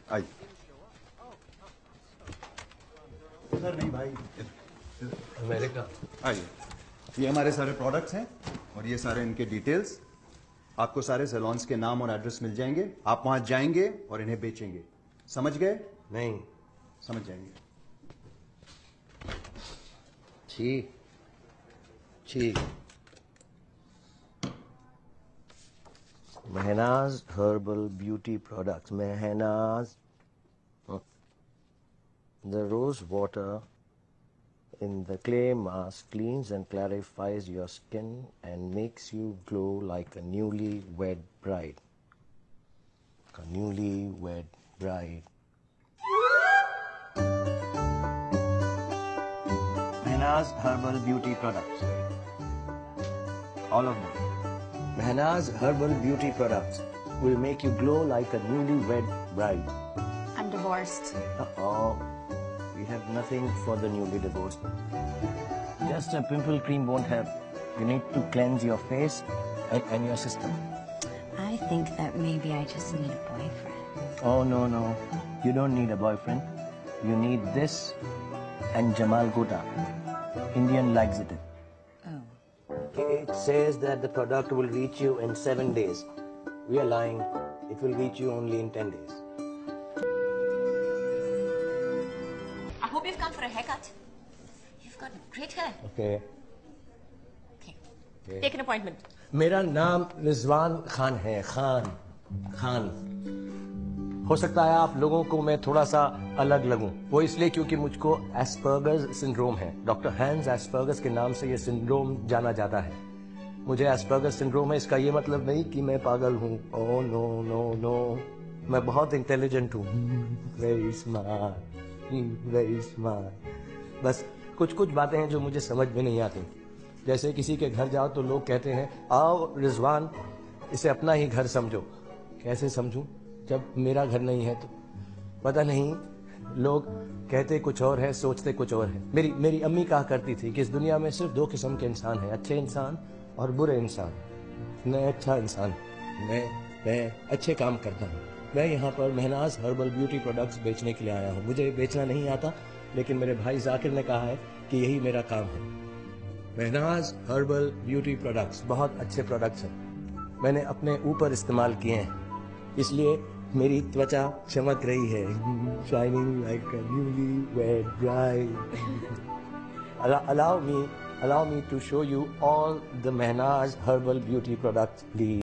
आइए। सर नहीं भाई, अमेरिका। आइए। ये हमारे सारे प्रोडक्ट्स हैं और ये सारे इनके डिटेल्स। आपको सारे सैलून्स के नाम और एड्रेस मिल जाएंगे। आप वहां जाएंगे और इन्हें बेचेंगे। समझ गए? नहीं। समझ जाएंगे। ठीक ठीक। Mahnaz herbal beauty products. Mahnaz. The rose water in the clay mask cleans and clarifies your skin and makes you glow like a newly wed bride. A newly wed bride. Mahnaaz Herbal Beauty Products. All of them. Mahnaaz Herbal Beauty Products will make you glow like a newly wed bride. I'm divorced. Uh-oh. We have nothing for the newly divorced. Just a pimple cream won't help. You need to cleanse your face and your system. I think that maybe I just need a boyfriend. Oh, no, no. You don't need a boyfriend. You need this and Jamal Gota. Indian likes it. Oh. It says that the product will reach you in 7 days. We are lying. It will reach you only in 10 days. I hope you've come for a haircut. You've got great hair. Okay. Okay. Take an appointment. मेरा नाम रिजवान खान है। खान। हो सकता है आप लोगों को मैं थोड़ा सा अलग लगूं। वो इसलिए क्योंकि मुझको एस्पर्गर्स सिंड्रोम है। डॉक्टर हैंस एस्पर्गर्स के नाम से ये सिंड्रोम जाना जाता है। मुझे एस्पर्गर्स सिंड्रोम है। इसका ये मतलब नहीं कि मैं पागल हूँ। ओह नो नो नो, मैं बहुत इंटेलिजेंट हूँ। Very smart. बस कुछ कुछ बातें हैं जो मुझे समझ में नहीं आती। जैसे किसी के घर जाओ तो लोग कहते हैं आओ रिजवान, इसे अपना ही घर समझो। कैसे समझूं जब मेरा घर नहीं है? तो पता नहीं, लोग कहते कुछ और है, सोचते कुछ और है। मेरी अम्मी कहा करती थी कि इस दुनिया में सिर्फ 2 किस्म के इंसान हैं, अच्छे इंसान और बुरे इंसान। मैं अच्छा इंसान, मैं अच्छे काम करता हूँ। मैं यहाँ पर महनाज हर्बल ब्यूटी प्रोडक्ट्स बेचने के लिए आया हूँ। मुझे बेचना नहीं आता, लेकिन मेरे भाई जाकिर ने कहा है कि यही मेरा काम है। महनाज हर्बल ब्यूटी प्रोडक्ट्स बहुत अच्छे प्रोडक्ट्स हैं। मैंने अपने ऊपर इस्तेमाल किए हैं, इसलिए मेरी त्वचा चमक रही है। Shining like a newly wed bride. Allow me to show you all the Mahnaaz Herbal Beauty products, please.